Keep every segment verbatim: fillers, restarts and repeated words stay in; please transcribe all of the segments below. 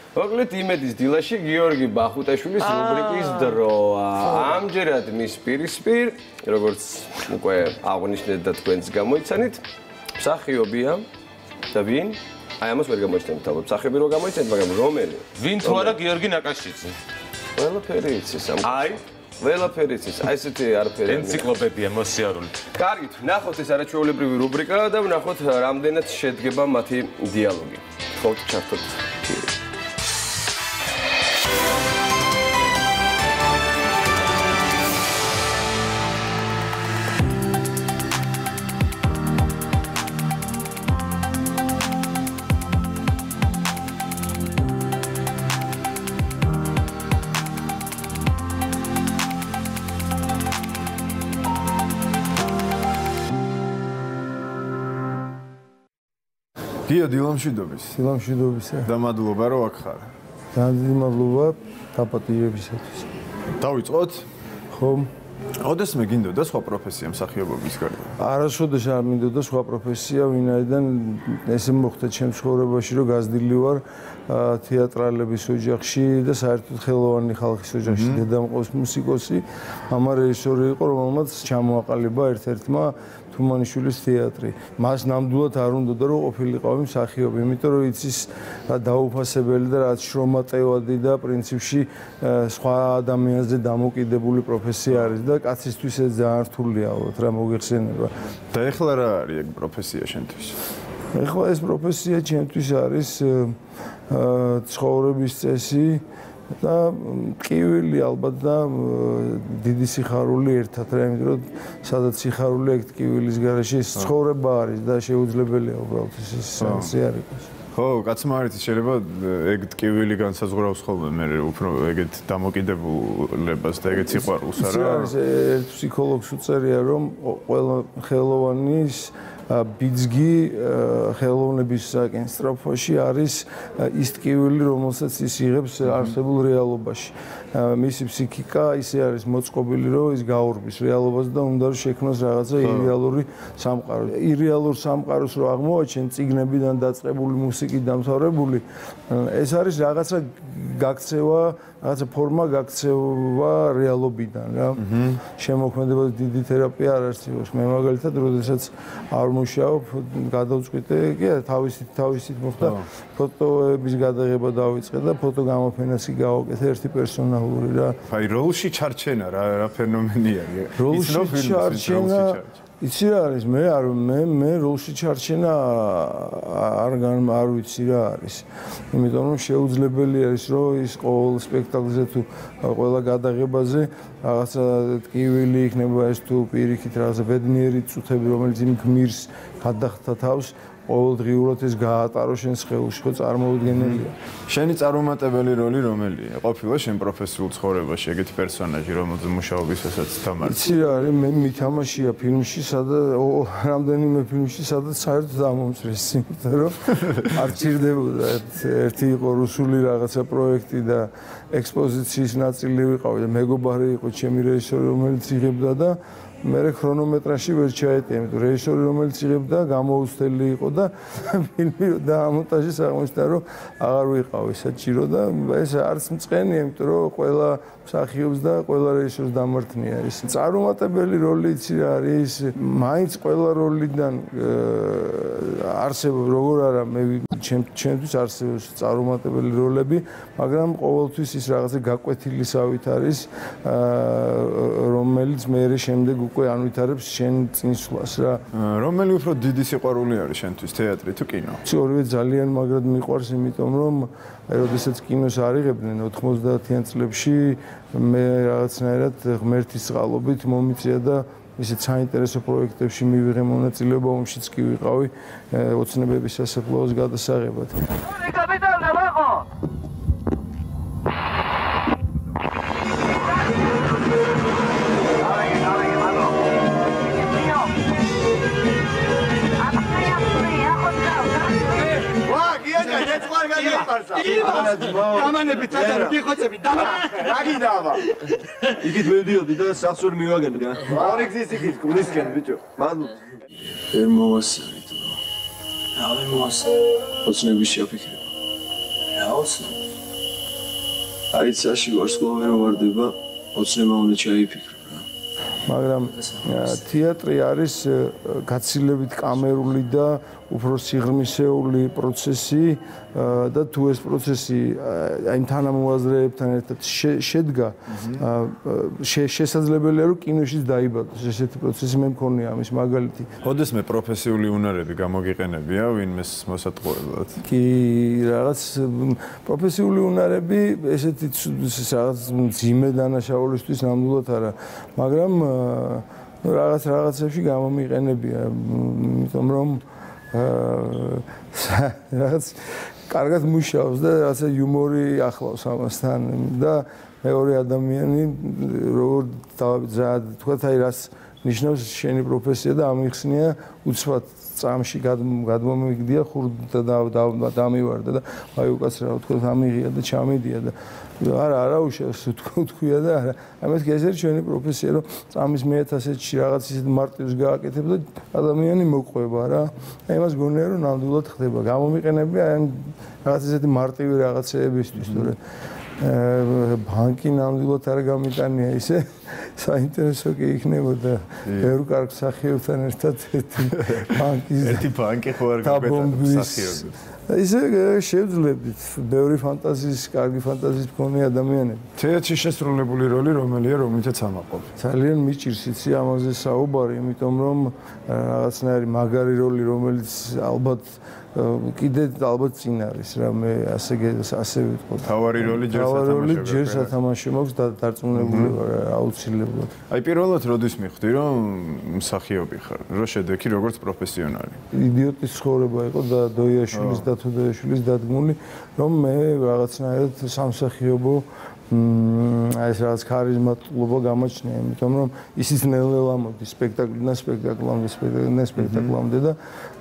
მოკლედ იმედის დილაში გიორგი ბახუტაშვილის რუბრიკის დროა. ამჯერად მის პირისპირ, როგორც უკვე აღნიშნეთ და თქვენც გამოიცანით, მსახიობია და ვინ? აი ამას ვერ გამოიცანით ალბათ. მსახიობი რო გამოიცანით, მაგრამ რომელი? ვინ თუ არა გიორგი ნაკაშიძე? ყველაფერი იცის ამ. აი, ყველაფერი იცის. აი ესეთი არაფერი. ენციკლოპედია მოსიარული. კარგით, ნახოთ ეს არაჩვეულებრივი რუბრიკა და ვნახოთ რამდენად შედგება მათი დიალოგი. ხო, ჩართოთ. გიო დილამშვიდობის. დილამშვიდობისა. და მადლობა რომ აქ ხარ. ძალიან მადლობა დაპატიჟებისათვის. დავიწყოთ? ხომ. ოდესმე გინდოდა სხვა პროფესია მსახიობობის გარდა? არასოდეს არ მინდოდა სხვა პროფესია, ვინაიდან ესე მოხდა ჩემს ცხოვრებაში, რომ გაზრდილი ვარ თეატრალების ოჯახში და საერთოდ ხელოვანი ხალხის ოჯახში. დედა მყავს მუსიკოსი, მამა რეჟისორი იყო, რომელმაც ჩამოაყალიბა ერთ-ერთმა თუმანიშვილის თეატრი. მას ნამდვილად არ უნდოდა რომ ყოფილიყავი მსახიობი, იმიტომ რომ იცის რა დაუფასებელი და რაც შრომატევადი და პრინციპში სხვა ადამიანზე დამოკიდებული პროფესია არის და კაცისთვის ეს ძალიან რთულია ალბათ რა მოგეხსენება. და ეხლა რა არის ეგ პროფესია შენთვის? ეხლა ეს პროფესია ჩემთვის არის ცხოვრების წესი და ტკივილი ალბათ და დიდი სიხარული ერთად რა, იმიტომ რომ სადაც სიხარული ეგ ტკივილის გარეშე ცხოვრება არის და შეუძლებელია უბრალოდ ეს სენსი არ იყოს. ხო, კაცმა არ იცის შეიძლება ეგ ტკივილი განსაზღვრავს ხოლმე მე უფრო ეგეთ დამოკიდებულებას და ეგეთ სიყვარულს არა? არის ერთ ფსიქოლოგს უწერია რომ ყველა ხელოვანის ბიძგი ხელოვნების საკენსტროფოში არის ის ტკივილი, რომელსაც ის იღებს არსებულ რეალობაში. მისი ფსიქიკა ისე არის მოწყობილი, რომ ის გაურბის რეალობას და უნდა შექმნას რაღაცა ირეალური სამყარო. ირეალურ სამყაროს რო აღმოაჩენ წიგნებიდან დაწყებული მუსიკით დამთავრებული, ეს არის რაღაცა გაქცევა, რაღაცა ფორმა გაქცევა რეალობიდან რა. შემოქმედებაზე დიდი თერაპია არ არსებობს. მე მაგალითად, როდესაც არ მუშაობ, გადავწყვიტე, კი არა, თავისით თავისით მოხდა ფოტოების გადაღება დავიწყე და ფოტო გამოფენაში გავაკეთე ერთი პერსონალური რა. აი როლში ჩარჩენა რა რა ფენომენია. როლში ჩარჩენა იცი რა არის მე არ მე მე როლში ჩარჩენა არ არ ვიცი რა არის. იმიტომ რომ შეუძლებელი არის რომ ის ყოველ სპექტაკლზე თუ ყველა გადაღებაზე რაღაცა ტკივილი იქნება ეს თუ პირიქით რაღაცა ბედნიერი წუთები რომელიც იმ გმირს გადახდა თავს ყოველდღიურად ეს გაატარო შენს ხელში ხო წარმოუდგენელია. შენი წარუმატებელი როლი რომელია? ყოფილა შენ პროფესიულ ცხოვრებაში ეგეთი პერსონაჟი რომელზე მუშაობისასაც თამაში? იცი რა არის მე მითამაშია ფილმში სადაც რამდენიმე ფილმში სადაც საერთოდ დამომწრეს იმიტომ რომ არ ჭირდებოდა ერთი იყო რუსული რაღაცა პროექტი და ექსპოზიციის ნაწილი ვიყავი და მეგობარი იყო ჩემი რეჟისორი რომელიც იღებდა და მე ქრონომეტრაჟი ვერ ჩაეტია, იმიტომ რეჟისორი რომელიც იღებდა გამოუცდელი იყო და ფილმი და მონტაჟის აღმოჩნდა რომ აღარ ვიყავი საჭირო და ეს არც მწყენია, იმიტომ რომ ყველა მსახიობს და ყველა რეჟისორს დამართნია ის. წარუმატებელი როლი იცი რა არის, მაინც ყველა როლიდან არსებობს როგორ არა მე ჩემთვის არსებობს წარუმატებელი როლები, მაგრამ ყოველთვის ის რაღაცა გაკვეთილისავით არის, რომელიც მე შემდეგ უკვე ანვითარებს შენ წინსვლას რა. რომელი უფრო დიდი სიყვარული არის შენთვის თეატრი თუ კინო? ორივე ძალიან მაგრად მიყვარს, იმიტომ რომ როდესაც კინოს არიღებდნენ ოთხმოცდაათიან წლებში მე რაღაცნაირად ღმერთის წყალობით მომიწია და ისეთ საინტერესო პროექტებში მივიღე მონაწილეობა, ომშიც კი ვიყავი ოცნებების სასაფლაოს გადასაღებად. გამანები თათა გიხოცები და რა გიდავა იქით მივდიოდი და სახსური მივაგები რა ორი გზის იქით გულისკენ ბიჭო მადლობა ვერ მოვასწრით რა ვერ მოვასწრით ოცნების შეფიქრება რა ოცნები აიცაში ვარსკვლავი რო ვარდება, ოცნება უნდა ჩაიფიქრო. მაგრამ თეატრი არის გაცილებით კამერული და უფრო სიღრმისეული პროცესი და თუ ეს პროცესი აი თანამოაზრეებთან ერთად შედგა შესაძლებელია რომ კინოშიც დაიბადოს ესეთი პროცესი მე მქონია ამის მაგალითი. ოდესმე პროფესიული უნარები გამოგიყენებია ვინმეს მოსატყუებლად? კი, რაღაც პროფესიული უნარები ესეთი რაღაც ძიმე დანაშაულისთვის ნამდვილად არა, მაგრამ ну რაღაც რაღაცებში გამომიყენებია, იმიტომ რომ რაღაც კარგად მუშაობს და რაღაცა იუმორი ახლავს ამასთან და მეორე ადამიანი როგორ თქვა აი რას ნიშნავს შენი პროფესია და ამიხსნია უცბად წამში გადმომიგდია ხურდა და დამივარდა და აი უკაცრავ თქვა ამიღია და ჩამიდია და არა არა უშავს თქვია და არა ამას გეზერ ჩვენი პროფესია რომ წამის მეათასეთში რაღაც ისეთ მარტივს გააკეთებ და ადამიანი მოყვება რა აი ამას გონია რომ ნამდვილად ხდება გამომიყენებია აი რაღაც ისეთი მარტივი რაღაცეებისთვის თორე ბანკი ნამდვილად არ გამიტანია ისე საინტერესო კი იქნებოდა ბევრ კარგ მსახიობთან ერთად ერთი ბანკის ერთი ბანკი ხო არ გაგვეტანა მსახიობი ისე შევძლებდით ბევრი ფანტაზიის, კარგი ფანტაზიის მქონე ადამიანები. თეატრში შესრულებული როლი რომელია, რომელიცაც ამაყობ? ძალიან მიჭირს იცი ამაზე საუბარი, იმიტომ რომ რაღაცნაირი მაგარი როლი, რომელიც ალბათ კიდე ალბათ წინ არის რა მე ასე ასე ვიტყოდ. თავარი როლი ჯერ სათამაშო. თავარი როლი ჯერ სათამაშო მაქვს და დარწმუნებული ვარ აუცილებლად. აი პირველად როდის მიხვდი რომ მსახიობი ხარ? რო შედექი როგორც პროფესიონალი. იდიოტის ცხოვრება იყო და დოიაშვილის და თუდოიაშვილის დადგმული რომ მე რაღაცნაირად სამსახიობო აი ეს რაღაც ქარიზმატულობა გამოჩნია, იმიტომ რომ ისიც ნელ-ნელა მოდი სპექტაკლიდან სპექტაკლამდე, სპექტაკლიდან სპექტაკლამდე და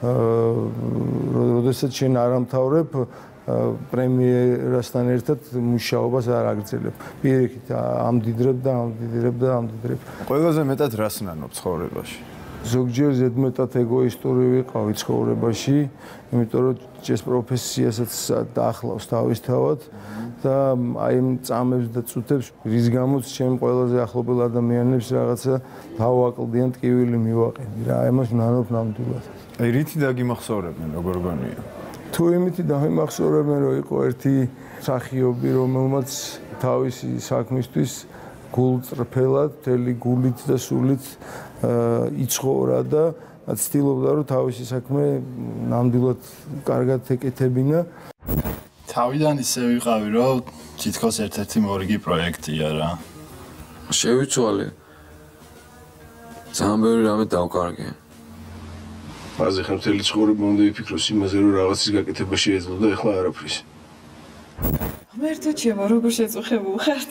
როდესაც შენ არ ამთავრებ პრემიერასთან ერთად მუშაობას არ აგრძელებ. პირიქით ამდიდრებ და ამდიდრებ და ამდიდრებ. ყველაზე მეტად რას ნანობ ცხოვრებაში? ზოგჯერ ზედმეტად ეგოისტური ვიყავი ცხოვრებაში, იმიტომ რომ ეს პროფესიასაც დაახლავს თავისთავად და აი ამ წამებს და წუთებს რის გამოც ჩემ ყველაზე ახლობელ ადამიანებს რაღაცა დავაკლდიან ტკივილი მივაყენდი რა, ამას ვნანობ ნამდვილად. აი რითი დაგიმახსოვრებენ როგორ გონია? თუ იმითი დამიმახსოვრებენ რომ იყო ერთი მსახიობი რომელმაც თავისი საქმისთვის გულწრფელად, მთელი გულით და სულით იცხოვრა და ცდილობდა რომ თავისი საქმე ნამდვილად კარგად ეკეთებინა. თავიდან ისე ვიყავი რომ თითქოს ერთ-ერთი მორიგი პროექტია რა. შევიცვალე. ძალიან ბევრი რამე დავკარგე. მაზე ხარ მთელი ცხოვრება უნდა ვიფიქროს იმაზე რომ რაღაცის გაკეთება შეეძლო და ეხლა არაფრის. მერტო ჩემო როგორ შეწუხებულ ხართ?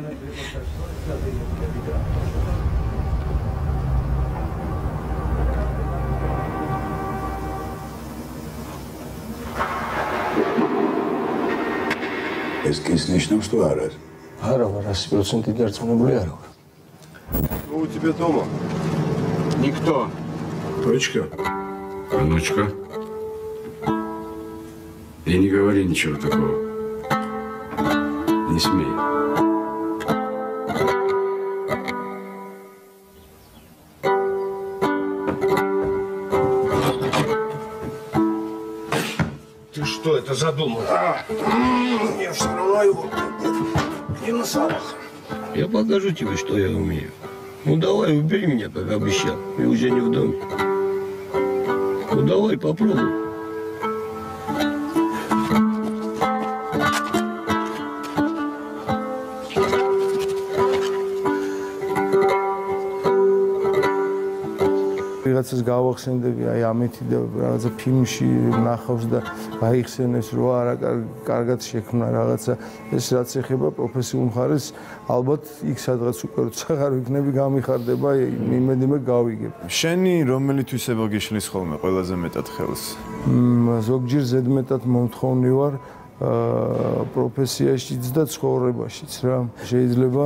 ეს კის ნიშნავს თუ არ არის? არა ვარ сто процентов დარწმუნებული არ ვარ. Ну у тебя дома Никто. дочка. Внучка. И не говори ничего такого. Не смей. Ты что это задумал? А, мне все равно его не на салах. Я покажу тебе, что я умею. Ну давай, убери меня, как обещал. И уже не в доме. Ну давай, попробуй. რაღაცას გავახსენდები აი ამეთი და რაღაცა ფილმში ნახავს და გაიხსენებს რომ არა კარგად შექმნა რაღაცა ეს რაც ეხება პროფესიულ მხარეს ალბათ იქ სადღაც უკვე როცა აღარ ვიქნები გამიხარდება იმედი მე გავიგებ. შენი რომელი თვისება გიშლის ხოლმე ყველაზე მეტად ხელს? ზოგჯერ ზედმეტად მომთხოვნი ვარ პროფესიაშიც და ცხოვრებაშიც რა. შეიძლება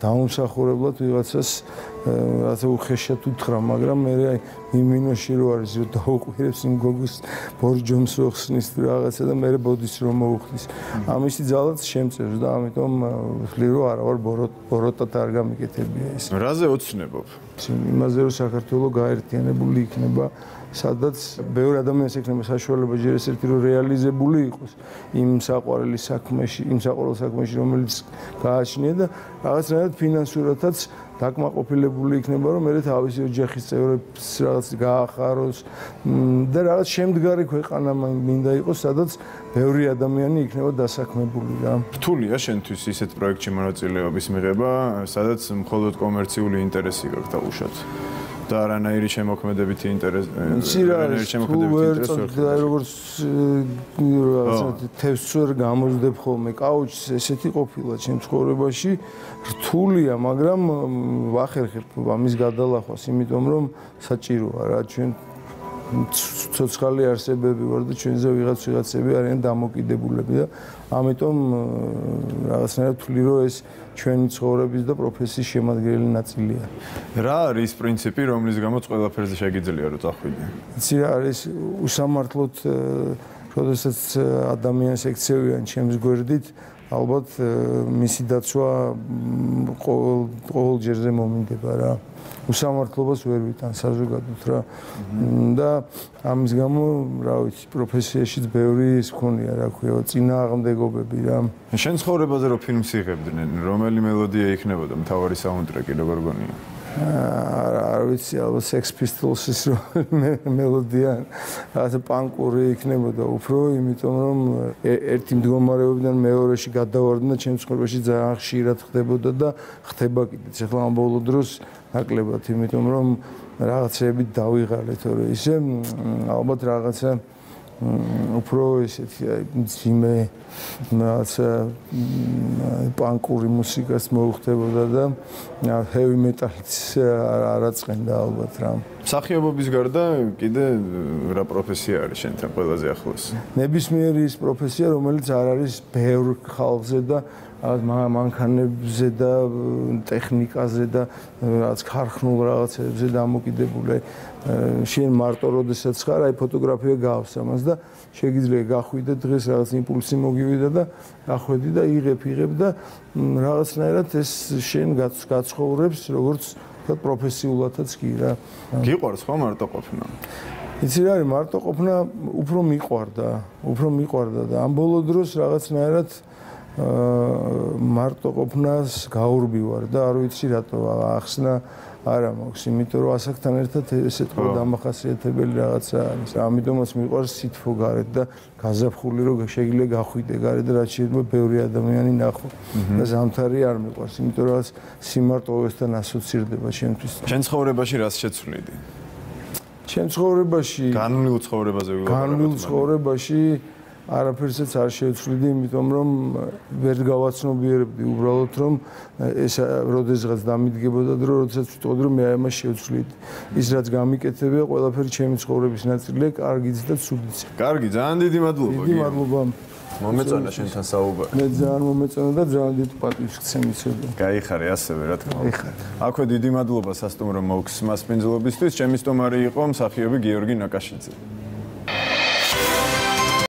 დაუმსახურებლად ვიღაცას რაღაცა უხეშად უთხრა, მაგრამ მე იმ მინოში რო არის, რომ დაუყვირებს იმ გოგოს ბორჯომს რო ხსნის რაღაცა და მე ბოდის რომ მოუხდის. ამისი ძალაც შემწევს და ამიტომ ვთვლი რომ არა ვარ ბოროტად არ გამიკეთებია ეს. რაზე ოცნებობ? იმაზე რომ საქართველოს გაერთიანებული იქნება, სადაც ბევრი ადამიანს ექნება საშუალება ჯერ ესეთი რომ რეალიზებული იყოს იმ საყვარელი საქმეში, იმ საყვარელ საქმეში, რომელიც გააჩნია და რაღაცნაირად ფინანსურადაც დაკმაყოფილებული იქნება, რომ მე თავისი ოჯახის წევრებს რაღაც გაახაროს და რაღაც შემდგარი ქვეყანა მინდა იყოს, სადაც ბევრი ადამიანი იქნება დასაქმებული რა. რთულია შენთვის ისეთ პროექტში მონაწილეობის მიღება, სადაც მხოლოდ კომერციული ინტერესი გაქვს დაუშვათ. და არანაირი შემოქმედებითი ინტერესი, არანაირი შემოქმედებითი ინტერესი ვერ როგორც რაღაცა თევზს ვერ გამოსდებ ხოლმე კაუჩს, ესეთი ყოფილა ჩემ ცხოვრებაში, რთულია, მაგრამ ვახერხებ ამის გადალახვას, იმიტომ რომ საჭიროა რა, ჩვენ ცოცხალი არსებები ვარ და ჩვენზე ვიღაც ვიღაცები არიან დამოკიდებულები და ამიტომ რაღაცნაირად ვთვლი რომ ეს ჩვენი ცხოვრების და პროფესიის შემადგენელი ნაწილია. რა არის ის პრინციპი, რომლის გამოც ყველაფერზე შეგიძლია რომ წახვიდე? იცი რა არის უსამართლოდ, როდესაც ადამიანს ექცევიან ჩემს გვერდით, ალბათ მისი დაცვა ყოველ ჯერზე მომინდება რა. უსამართლობას ვერ ვიტან საზოგადოდ რა. და ამის გამო, რა ვიცი, პროფესიაშიც ბევრი ის მქონია, რა ქვია, წინააღმდეგობები რა. შენ ცხოვრებაზე რო ფილმს იღებდნენ, რომელი მელოდია იქნებოდა მთავარი საუნდტრეკი, როგორ გონია? არ ვიცი, ალბათ Sex Pistols-ის მელოდია, რაღაცა პანკური იქნებოდა უფრო, იმიტომ რომ ერთი მდგომარეობიდან მეორეში გადავარდნა და ჩემს ცხოვრებაში ძალიან ხშირად ხდებოდა და ხდება კიდეც. ახლა ამ ბოლო დროს ნაკლებად, იმიტომ რომ რაღაცეებით დავიღალე თორე ისე ალბათ რაღაცა უფრო ესეთი ძიმე რაღაცა პანკური მუსიკას მოუხდებოდა და heavy metal-იც არ აწყენდა ალბათ რა. მსახიობობის გარდა კიდე რა პროფესია არის შენთან ყველაზე ახლოს? ნებისმიერი ის პროფესია, რომელიც არ არის ბევრ ხალხზე და მანქანებზე და ტექნიკაზე და რაღაც ქარხნულ რაღაცებზე დამოკიდებული. შენ მარტო როდესაც ხარ, აი ფოტოგრაფია გავს ამას და შეგიძლია გახვიდე დღეს რაღაც იმპულსი მოგივიდა და გახვედი და იღებ, იღებ და რაღაცნაირად ეს შენ გაცხოვრებს, როგორც თქვა პროფესიულადაც კი რა. გიყვარს ხო მარტო ყოფნა? იცი რა არის მარტო ყოფნა, უფრო მიყვარდა, უფრო მიყვარდა და ამ ბოლო დროს რაღაცნაირად მარტო ყოფნას გაურბივარ და არ ვიცი რატო ახსნა არა მაქვს, იმიტომ რომ ასაკთან ერთად ესე თქო დამახასიათებელი რაღაცა არის. ამიტომაც მიყვარს სითბო გარეთ და გაზაფხული რომ შეიძლება გახვიდე გარეთ და რაც შეიძლება ბევრი ადამიანი ნახო. და ზამთარი არ მიყვარს, იმიტომ რომ სიმარტოვესთან ასოცირდება ჩემთვის. შენ ცხოვრებაში რას შეცვლიდი? ჩემ ცხოვრებაში განვლილ ცხოვრებაზე ვიყვარებ. განვლილ ცხოვრებაში არაფერსაც არ შევცვლიდი, იმიტომ რომ ვერ გავაცნობიერებდი უბრალოდ რომ ეს როდესღაც დამიდგებოდა დრო, როდესაც ვიტყოდი რომ მე ამას შევცვლიდი. ის რაც გამიკეთებია, ყველაფერი ჩემი ცხოვრების ნაწილია, კარგიც და ცუდიც. კარგი, ძალიან დიდი მადლობა. დიდი მადლობა. მომეწონა შენთან საუბარი. მე ძალიან მომეწონა და ძალიან დიდ პატივს გცემიცოდა. გაიხარე ასევე რა თქმა უნდა. გაიხარე. აქვე დიდი მადლობა სასტუმრო მოქს მასპინძლობისთვის. ჩემი სტუმარი იყო მსახიობი გიორგი ნაკაშიძე.